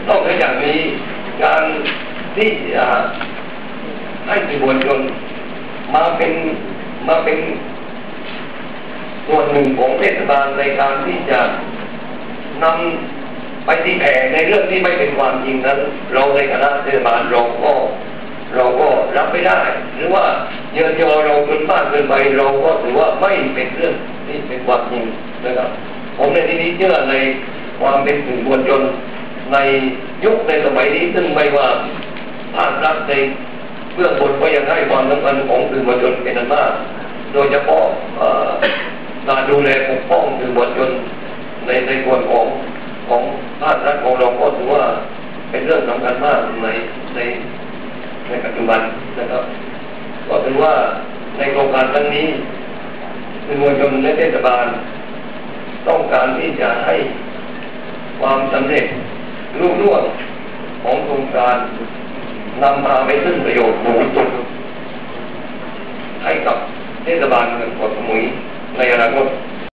นอกจากนี้การที่ให้สื่อมวลชนมาเป็นส่วนหนึ่งของเทศบาลในการที่จะนำไปตีแผ่ในเรื่องที่ไม่เป็นความจริงนั้นเราในคณะเทศบาลเราก็รับไม่ได้หรือว่าเยินยอเราจนมากเกินไปเราก็ถือว่าไม่เป็นเรื่องที่เป็นความจริงนะครับผมในที่นี้เชื่อในความเป็นสื่อมวลชนในยุคในสมัยนี้ซึ่งไม่ว่าภาครัฐในเบื้องบนก็ยังให้ความสำคัญของสื่อมวลชนเป็นอันมากโดยเฉพาะการดูแลปกป้องสื่อมวลชนในส่วนของภาครัฐของเราก็ถือว่าเป็นเรื่องสำคัญมากในปัจจุบันนะครับก็ถือว่าในโครงการครั้งนี้สื่อมวลชนและเทศบาลต้องการที่จะให้ความสำเร็จรุ่งเรืองของโครงการนำพาไปซึ่งประโยชน์สูงสุดให้กับเทศบาลเมืองเกาะสมุยในอนาคต